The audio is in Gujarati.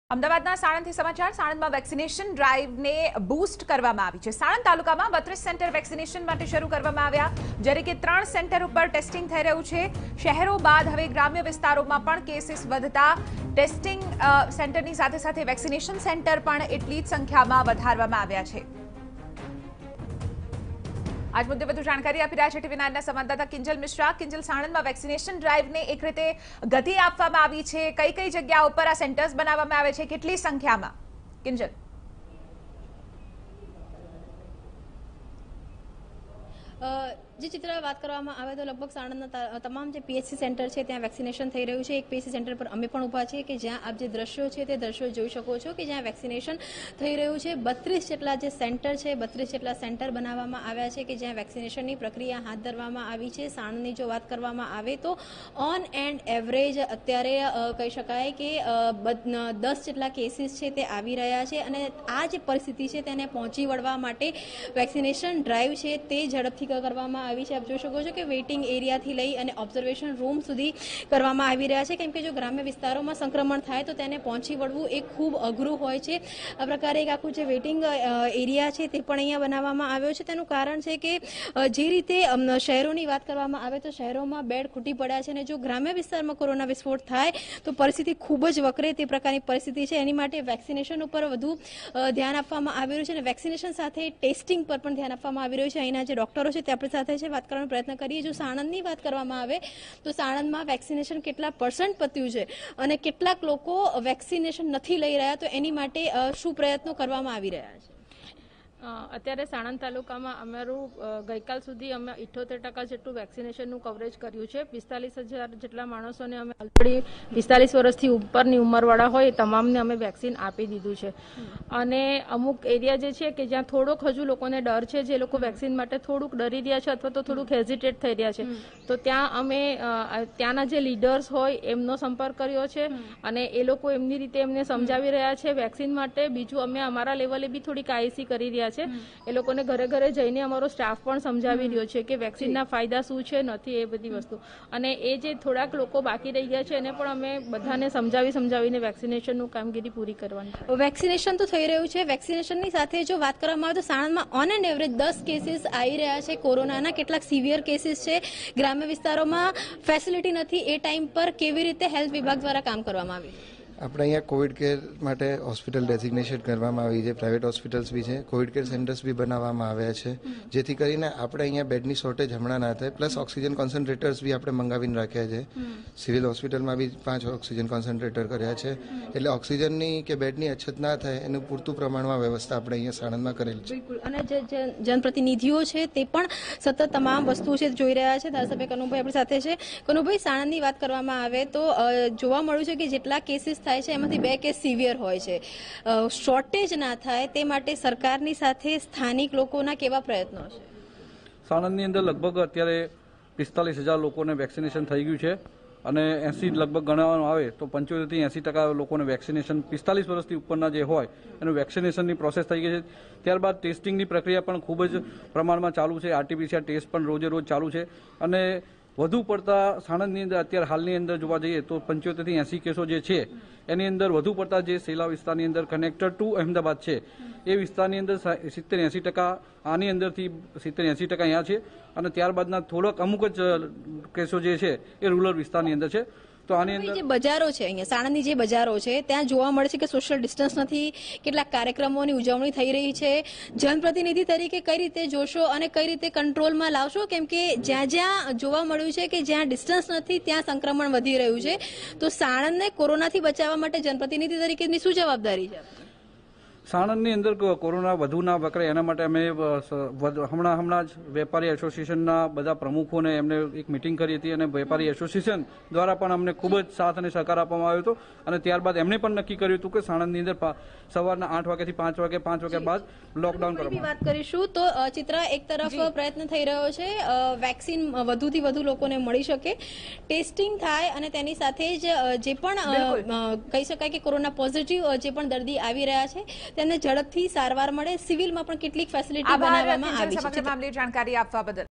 અમદાવાદના સાણંદથી સમાચાર. સાણંદમાં વેક્સિનેશન ડ્રાઈવને બૂસ્ટ કરવામાં આવી છે. સાણંદ તાલુકામાં 32 સેન્ટર વેક્સિનેશન માટે શરૂ કરવામાં આવ્યા, જ્યારે કે 3 સેન્ટર ઉપર ટેસ્ટિંગ થઈ રહ્યું છે. શહેરો બાદ હવે ગ્રામ્ય વિસ્તારોમાં પણ કેસીસ વધતા ટેસ્ટિંગ સેન્ટરની સાથે સાથે વેક્સિનેશન સેન્ટર પણ એટલી જ સંખ્યામાં વધારવામાં આવ્યા છે. આજ મુદ્દે વધુ જાણકારી આપી રહ્યા છે ટીવી9ના સંવાદદાતા કિંજલ મિશ્રા. કિંજલ, સાણંદમાં વેક્સિનેશન ડ્રાઈવને એક રીતે ગતિ આપવામાં આવી છે. કઈ કઈ જગ્યા ઉપર આ સેન્ટર્સ બનાવવામાં આવે છે, કેટલી સંખ્યામાં? કિંજલ. જે ચિત્ર વાત કરવામાં આવે તો લગભગ સાણંદના તમામ જે પીએચસી સેન્ટર છે ત્યાં વેક્સિનેશન થઈ રહ્યું છે. એક પીએચસી સેન્ટર પર અમે પણ ઊભા છીએ કે જ્યાં આપ જે દ્રશ્યો છે તે દ્રશ્યો જોઈ શકો છો કે જ્યાં વેક્સિનેશન થઈ રહ્યું છે. 32 જેટલા જે સેન્ટર છે, 32 જેટલા સેન્ટર બનાવવામાં આવ્યા છે કે જ્યાં વેક્સિનેશનની પ્રક્રિયા હાથ ધરવામાં આવી છે. સાણંદની જો વાત કરવામાં આવે તો ઓન એન્ડ એવરેજ અત્યારે કહી શકાય કે 10 જેટલા કેસીસ છે તે આવી રહ્યા છે અને આ જે પરિસ્થિતિ છે તેને પહોંચી વળવા માટે વેક્સિનેશન ડ્રાઈવ છે તે ઝડપથી કરવામાં આવી છે. આપ જોઈ શકો છો કે વેઇટિંગ એરિયાથી લઈ અને ઓબ્ઝર્વેશન રૂમ સુધી કરવામાં આવી રહ્યા છે, કેમ કે જો ગ્રામ્ય વિસ્તારોમાં સંક્રમણ થાય તો તેને પહોંચી વળવું એ ખૂબ અઘરું હોય છે. આ પ્રકારે એક આખું જે વેઇટિંગ એરિયા છે તે પણ અહીંયા બનાવવામાં આવ્યો છે. તેનું કારણ છે કે જે રીતે શહેરોની વાત કરવામાં આવે તો શહેરોમાં બેડ ખૂટી પડ્યા છે અને જો ગ્રામ્ય વિસ્તારમાં કોરોના વિસ્ફોટ થાય તો પરિસ્થિતિ ખૂબ જ વકરે તે પ્રકારની પરિસ્થિતિ છે. એની માટે વેક્સિનેશન ઉપર વધુ ધ્યાન આપવામાં આવી રહ્યું છે અને વેક્સિનેશન સાથે ટેસ્ટિંગ પર પણ ધ્યાન આપવામાં આવી રહ્યું છે. અહીંના જે ડોક્ટરો છે તે આપણી સાથે છે, વાત કરવાનો પ્રયત્ન કરીએ. જો સાણંદની વાત કરવામાં આવે તો સાણંદમાં વેક્સિનેશન કેટલા % પત્યું છે અને કેટલાક લોકો વેક્સિનેશન નથી લઈ રહ્યા, તો એની માટે શું પ્રયત્નો કરવામાં આવી રહ્યા છે? અત્યારે સાણંદ તાલુકામાં અમારું ગઈકાલ સુધી અમે 78% જેટલું વેક્સિનેશનનું કવરેજ કર્યું છે. 45,000 જેટલા માણસોને અમે ઓલરેડી 45 વર્ષથી ઉપરની ઉંમરવાળા હોય તમામને અમે વેક્સિન આપી દીધું છે. અને અમુક એરિયા જે છે કે જ્યાં થોડોક હજુ લોકોને ડર છે, જે લોકો વેક્સિન માટે થોડુંક ડરી રહ્યા છે અથવા તો થોડુંક હેઝિટેટ થઈ રહ્યા છે, તો ત્યાં અમે ત્યાંના જે લીડર્સ હોય એમનો સંપર્ક કર્યો છે અને એ લોકો એમની રીતે એમને સમજાવી રહ્યા છે વેક્સિન માટે. બીજું અમે અમારા લેવલે બી થોડીક આઈસી કરી રહ્યા છે. એ લોકોને ઘરે ઘરે જઈને અમારો સ્ટાફ પણ સમજાવી રહ્યો છે કે વેક્સિનના ફાયદા શું છે, નથી, એ બધી વસ્તુ. અને એ જે થોડાક લોકો બાકી રહી ગયા છે એને પણ અમે બધાને સમજાવીને વેક્સિનેશનનું કામગીરી પૂરી કરવાની. વેક્સિનેશન તો થઈ રહ્યું છે. વેક્સિનેશનની સાથે જો વાત કરવામાં આવે તો સાણંદમાં ઓન એન્ડ એવરેજ 10 કેસીસ આવી રહ્યા છે કોરોનાના. કેટલાક સિવિયર કેસીસ છે. ગ્રામ્ય વિસ્તારોમાં ફેસિલિટી નથી. એ ટાઈમ પર કેવી રીતે હેલ્થ વિભાગ દ્વારા કામ કરવામાં આવ્યું? આપણે અહીંયા કોવિડ કેર માટે હોસ્પિટલ ડેઝિગ્નેશન કરવામાં આવી છે. પ્રાઇવેટ હોસ્પિટલ્સ બી છે, કોવિડ કેર સેન્ટર્સ બી બનાવવામાં આવ્યા છે, જેથી કરીને આપણે અહીંયા બેડની શોર્ટેજ હમણાં ના થાય. પ્લસ ઓક્સિજન કોન્સન્ટ્રેટર્સ બી આપણે મંગાવીને રાખ્યા છે. સિવિલ હોસ્પિટલમાં બી 5 ઓક્સિજન કોન્સન્ટ્રેટર કર્યા છે, એટલે ઓક્સિજનની કે બેડની અછત ના થાય એનું પૂરતું પ્રમાણમાં વ્યવસ્થા આપણે અહીંયા સાણંદમાં કરેલ છે. બિલકુલ. અને જે જનપ્રતિનિધિઓ છે તે પણ સતત તમામ વસ્તુઓ છે જોઈ રહ્યા છે. ધારાસભ્ય કનુભાઈ આપણી સાથે છે. કનુભાઈ, સાણંદની વાત કરવામાં આવે તો જોવા મળ્યું છે કે જેટલા કેસીસ થાય છે એમાંથી 2 કેસ સિવિયર હોય છે. શોર્ટેજ ના થાય તે માટે સરકારની સાથે સ્થાનિક લોકોના કેવા પ્રયત્નો છે? સાણંદની અંદર લગભગ અત્યારે 45,000 લોકોને વેક્સિનેશન થઈ ગયું છે અને 80 લગભગ ગણવાનું આવે તો 75 થી 80% લોકોને વેક્સિનેશન 45 વર્ષથી ઉપરના જે હોય એનું વેક્સિનેશનની પ્રોસેસ થઈ ગઈ છે. ત્યારબાદ ટેસ્ટિંગની પ્રક્રિયા પણ ખૂબ જ પ્રમાણમાં ચાલુ છે. RT-PCR ટેસ્ટ પણ રોજે રોજ ચાલુ છે અને વધુ પડતા સાણંદની અંદર અત્યારે હાલની અંદર જોવા જઈએ તો 75 થી 80 કેસો જે છે એની અંદર વધુ પડતા જે સેલા વિસ્તારની અંદર કનેક્ટેડ ટુ અહેમદાબાદ છે એ વિસ્તારની અંદર 70-80% આની અંદરથી 70-80% અહીંયા છે અને ત્યારબાદના થોડાક અમુક જ કેસો જે છે એ રૂરલ વિસ્તારની અંદર છે. તો આની અંદર જે બજારો છે, અહીંયા સાણંદની જે બજારો છે ત્યાં જોવા મળે છે કે સોશિયલ ડિસ્ટન્સ નથી. કેટલાક કાર્યક્રમોની ઉજવણી થઈ રહી છે. જનપ્રતિનિધિ તરીકે કઈ રીતે જોશો અને કઈ રીતે કંટ્રોલમાં લાવશો? કેમ કે જ્યાં જોવા મળ્યું છે કે જ્યાં ડિસ્ટન્સ નથી ત્યાં સંક્રમણ વધી રહ્યું છે, તો સાણંદને કોરોનાથી બચાવવા માટે જનપ્રતિનિધિ તરીકેની શું જવાબદારી છે? સાણંદની અંદર કોરોના વધુ ના વકરે એના માટે અમે હમણાં જ વેપારી એસોસિએશનના બધા પ્રમુખોને એમને એક મિટિંગ કરી હતી અને વેપારી એસોસિએશન દ્વારા પણ અમને ખૂબ જ સાથ અને સહકાર આપવામાં આવ્યો હતો અને ત્યારબાદ એમણે પણ નક્કી કર્યું હતું કે સાણંદની અંદર સવારના 8 વાગ્યાથી 5 વાગ્યા બાદ લોકડાઉન કરવામાં. વાત કરીશું તો ચિત્ર એક તરફ પ્રયત્ન થઈ રહ્યો છે વેક્સિન વધુથી વધુ લોકોને મળી શકે, ટેસ્ટિંગ થાય અને તેની સાથે જ જે પણ કહી શકાય કે કોરોના પોઝિટિવ જે પણ દર્દી આવી રહ્યા છે તેમને ઝડપથી સારવાર મળે. સિવિલમાં પણ કેટલીક ફેસિલિટી બનાવવામાં આવી છે. જાણકારી આપવા બદલ